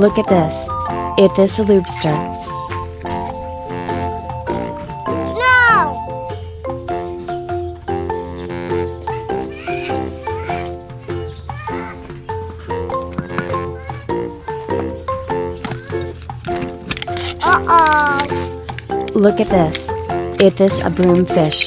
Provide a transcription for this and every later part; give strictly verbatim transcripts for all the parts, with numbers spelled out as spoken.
Look at this. It is a lobster. No! Uh-oh. Look at this. It is a broomfish.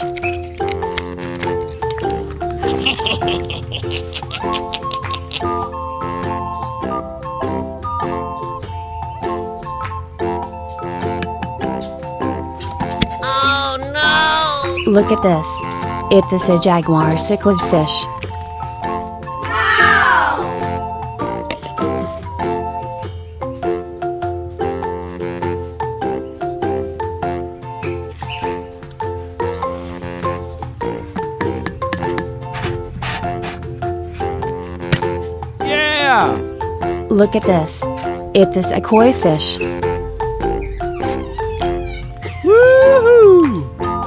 Oh no! Look at this. It is a jaguar cichlid fish. Yeah! Look at this. It is a koi fish. Woohoo!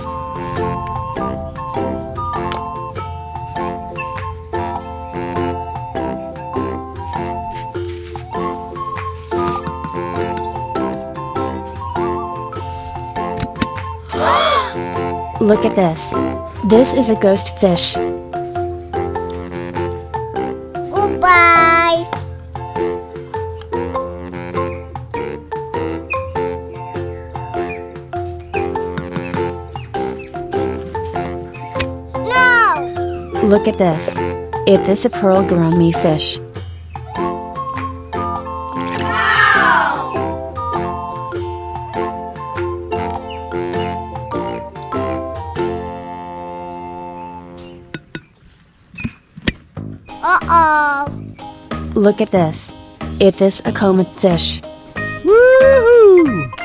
Look at this. This is a ghost fish. Goodbye! No! Look at this. It is a pearl gourami fish. Uh-oh. Look at this. It is a comet fish. Woohoo!